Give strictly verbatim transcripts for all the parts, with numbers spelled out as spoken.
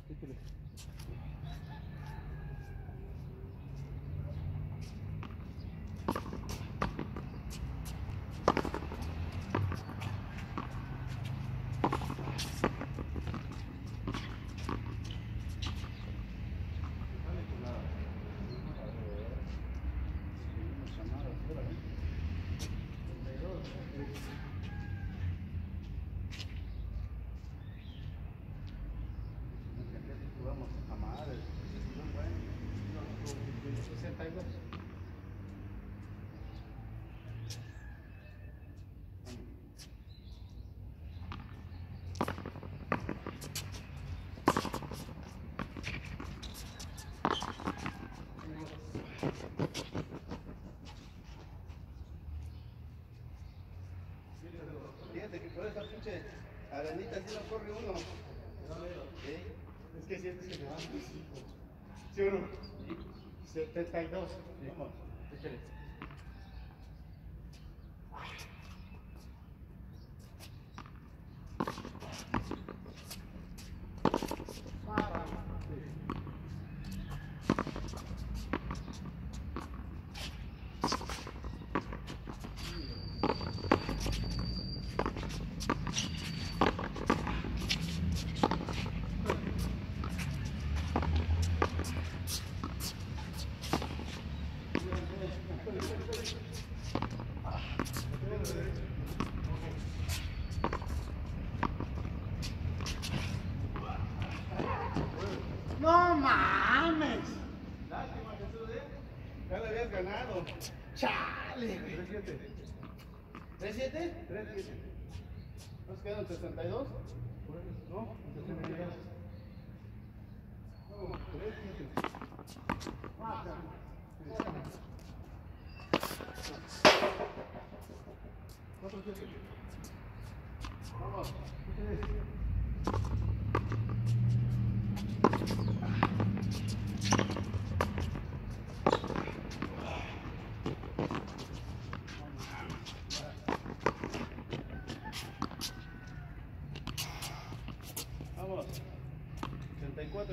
Échale. Fíjate que por esa pinche arenita así no corre uno. ¿Eh? Es que sientes que me van ¿sí o no? setenta y dos. Vamos, échale. ¡No mames! Lástima, Jesús, ¿eh? Ya le habías ganado. ¡Chale, güey! tres siete. ¿tres siete? tres siete. ¿Nos quedan sesenta y dos? ¿No? sesenta y dos. No, tres siete. cuatro siete. Vamos. Vamos. ochenta y cuatro.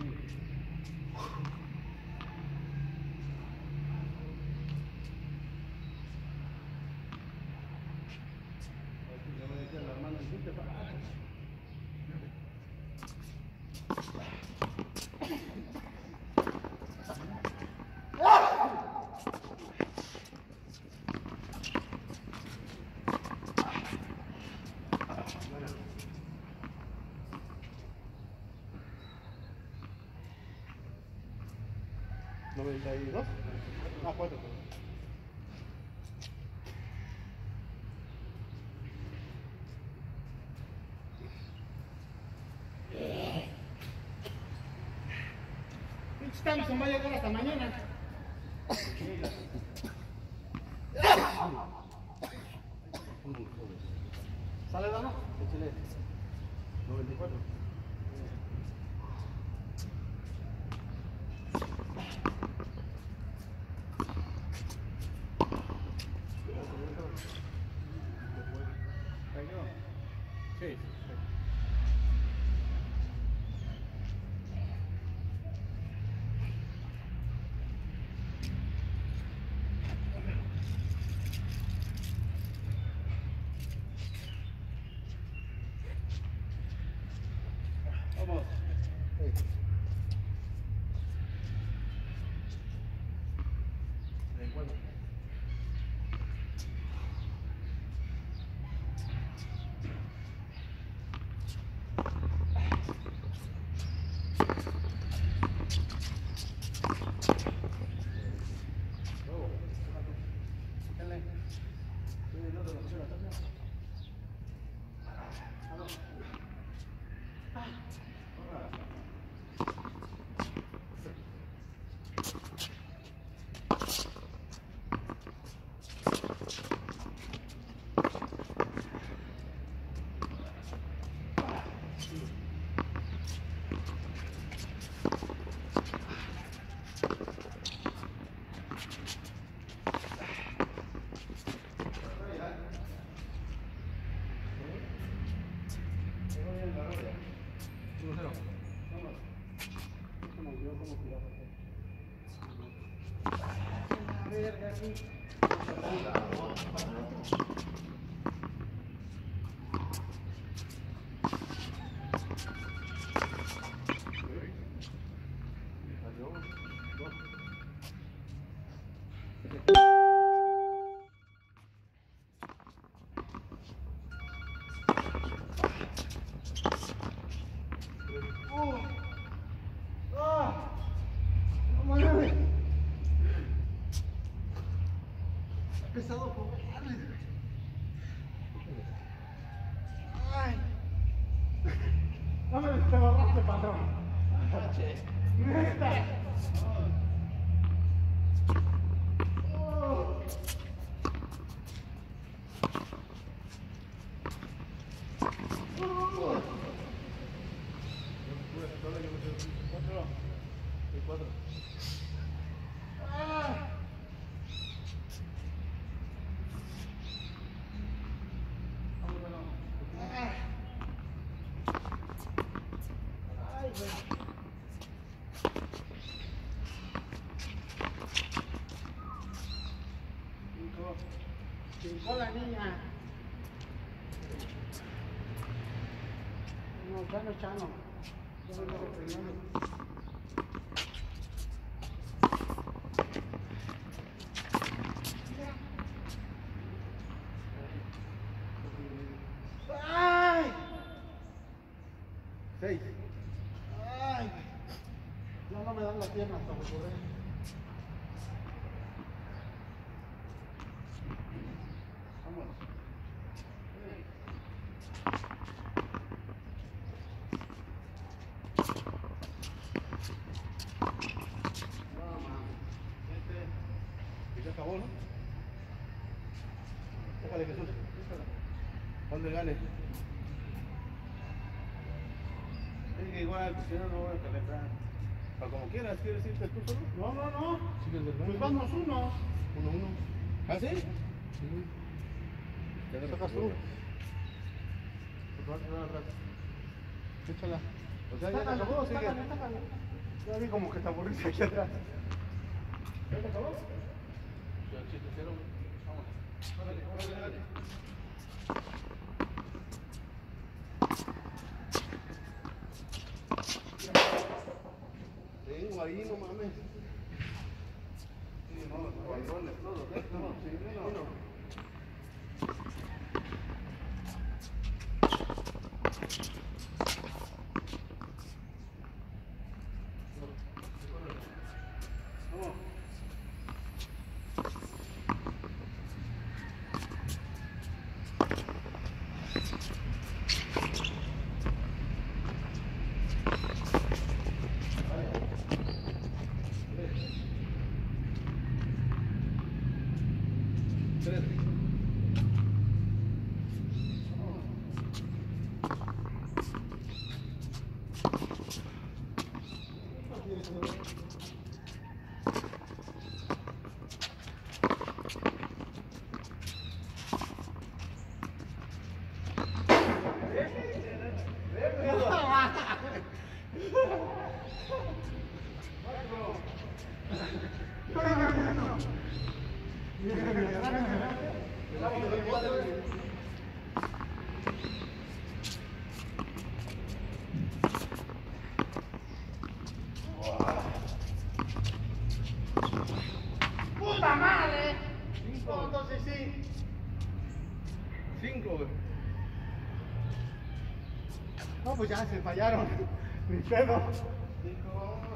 Ya me decía la hermana, ¿sí te pasa? ¿noventa y dos? Ah, cuatro. Pinche Thompson va a llegar hasta mañana. ¿Sale, Dano? Échale. noventa y cuatro. Sí. Vamos. De cuatro. Pesado comerle. Ay. No me te borraste, patrón. Neta. Oh. Oh. Cuatro. Cuatro. Ah. Brincó la niña. No, Chano, Chano. Yo me lo primero. ¡Ay! Seis. ¡Ay! No, no me dan las piernas para correr. ¿Ya acabó, no? Déjale, Jesús. Cuando gane. Es que igual, si no, no voy a calentar. Pero como quieras, ¿quieres irte tú solo? No, no, no. Pues vamos uno. Uno, uno. ¿Ah, sí? Sí. ¿Te sacas tú? Échala. O sea, ¿ya te acabó o sigue? Ya vi como que te aburriste aquí atrás. ¿Ya te acabó? Vamos. Órale, órale, órale. Tengo ahí, no mames. Sí, no, los balones, todos, ¿eh? No, sí, uno, uno. ¡Puta madre! Cinco, entonces sí. Cinco, güey. No, pues ya se fallaron. Ni pedo. Cinco, vamos.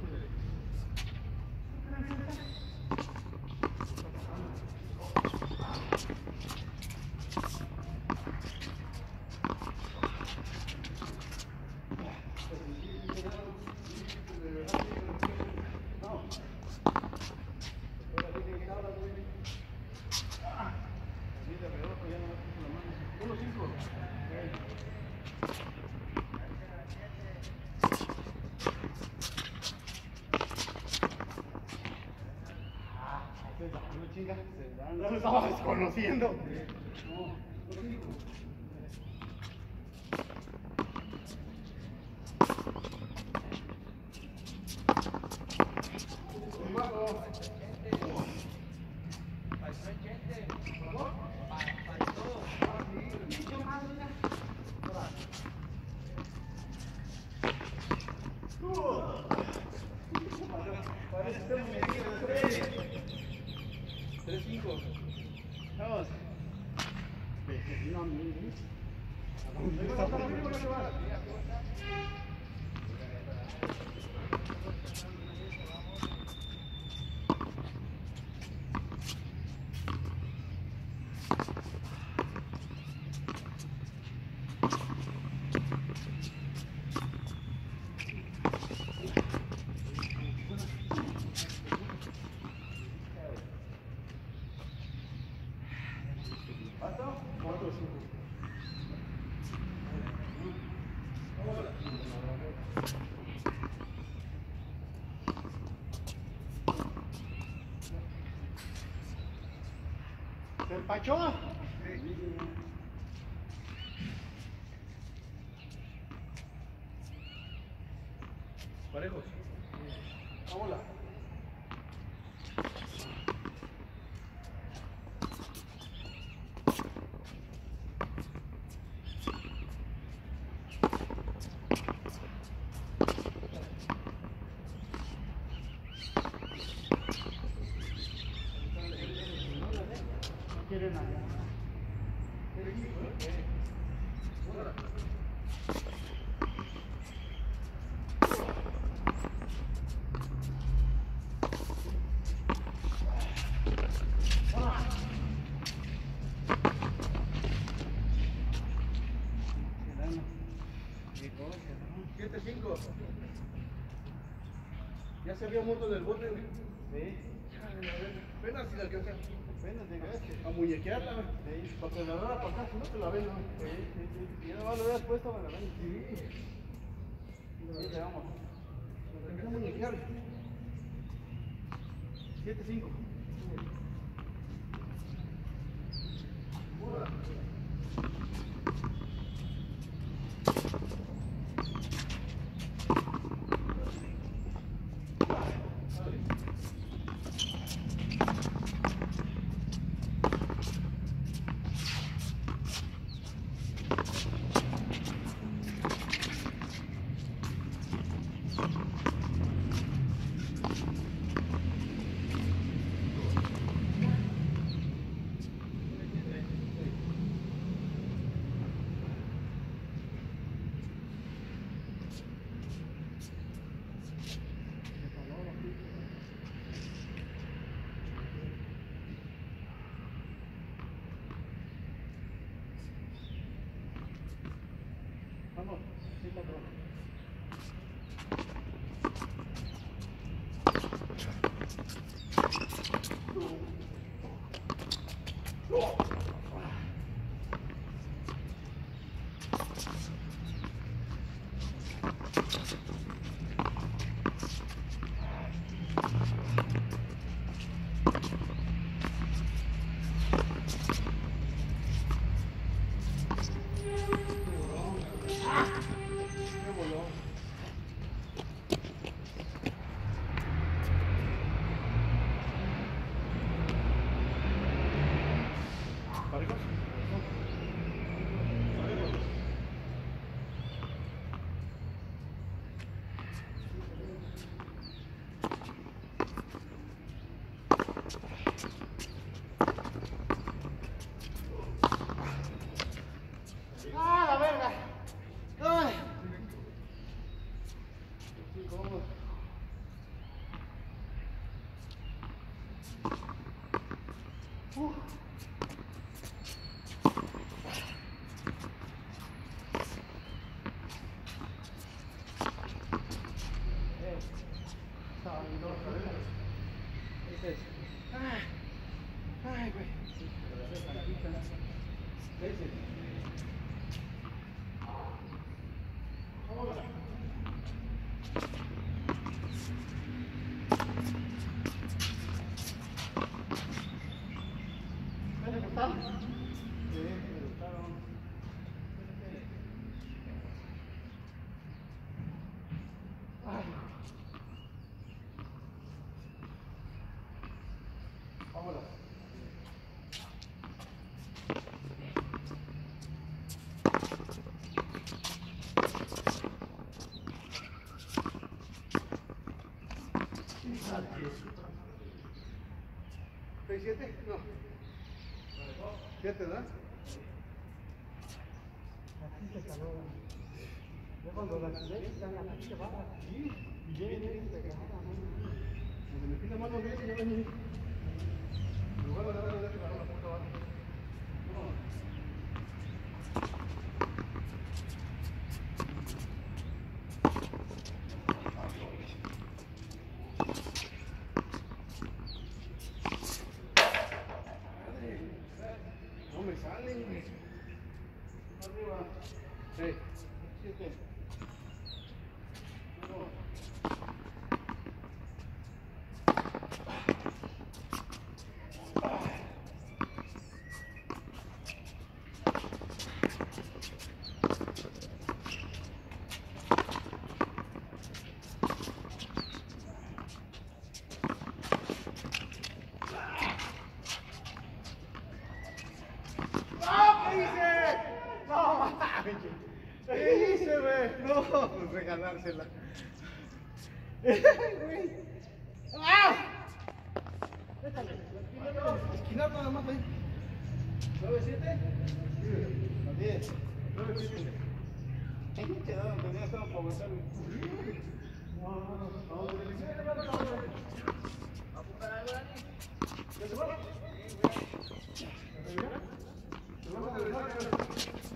No chinga, no lo estaba desconociendo. ¿Se empachó? Parejos. Vámonos. No quieren nada. siete cinco. Ya se había muerto del bote. Sí. Apenas si la alcanza. Apenas llegaste. A muñequearla. Sí, porque la verdad para acá, si no te la ven, ¿no? Sí, sí, sí. Si ya no lo hubieras puesto, me la ven. Sí. Sí, le vamos. La alcancé a muñequear. siete cinco. Vamos, sí, patrón. Parejos. ¡Ah, la verga! ¡Ay! Sí, cómo. Uh. Eh. Ay, no, a ver. Ese es. Ay, ay, güey. Ese. Vámonos. ¿Me gustaron? Sí, me gustaron. Ay. Vámonos. ¿seis siete? No. siete, ¿verdad? se caló. Ya cuando la accidente, ya la gente va aquí y viene pegada, ¿no? Cuando me pisa mano bien, ya ven. En lugar de darle de agarrar la puerta abajo. No me salen. Arriba. seis, siete. ¿Qué hice, güey? No, pues regalársela. Güey. ¡Ah! Déjale. Esquinar nada más, güey. ¿nueve siete? diez. nueve siete. ¿En qué quedaron? Tenía que estar para aguantar. No, no, no. No, apuntar algo, Dani. ¿Ya se va? ¿Ya? ¿Vamos a regresar?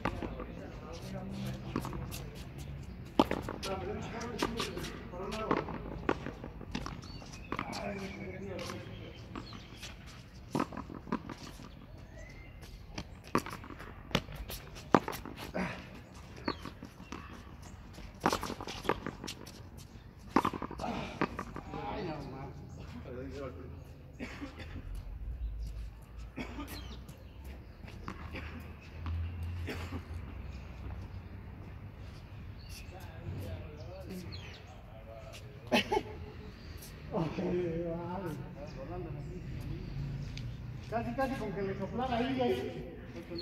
Casi, casi con que le soplara ahí, güey.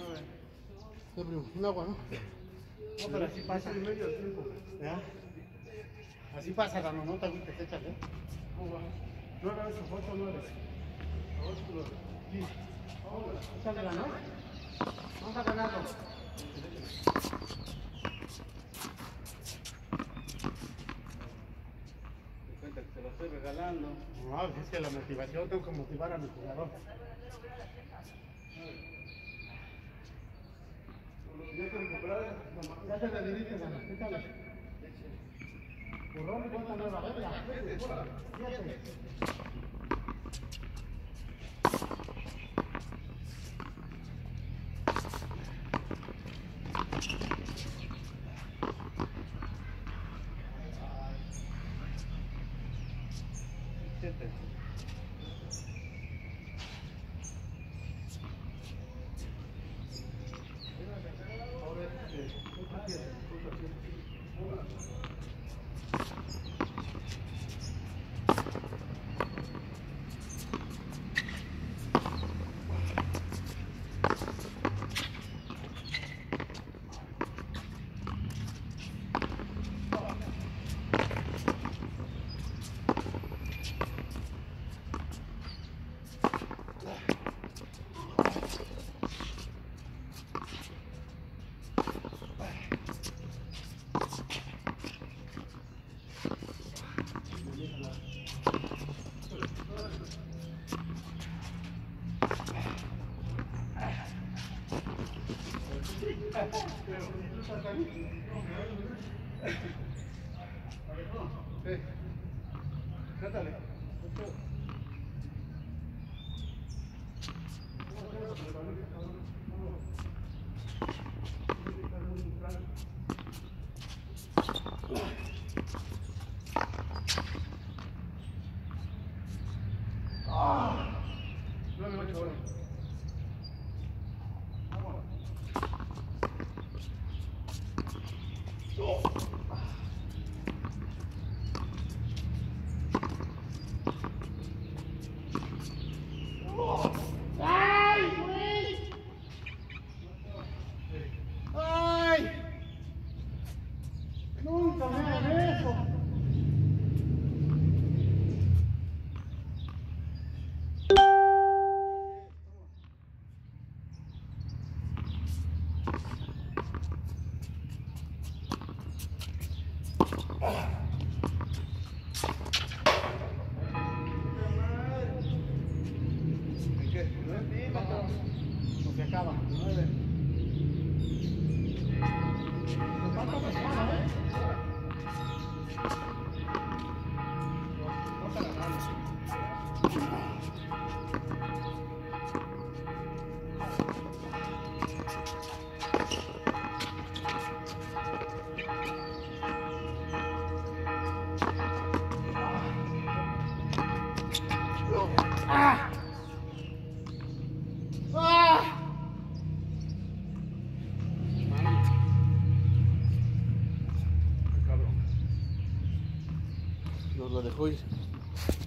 Un agua, ¿no? No, pero así pasa. En medio del tiempo. ¿Ya? Así pasa la nota, güey, que te echas, ¿eh? ¿Cómo va? Nueve, ocho, ocho, nueve. Sí. Échale la, ¿no? Vamos a ganarlo. Cuenta que se lo estoy regalando. No, es que la motivación, tengo que motivar a mi jugador. Ya te recuperas, ya te rediriges a la escala. Burrón, ¿cuánta nueva? Venga, siete. Siete. Sí. Cántale. Ah, nueve, ocho horas. Nunca me hagan eso. ¿En qué? No se acaba. Nueve. ¿Cuánto me suena, eh? No te agarramos. ¡Ah! ¡Ah! Cabrón. Nos lo dejó ir.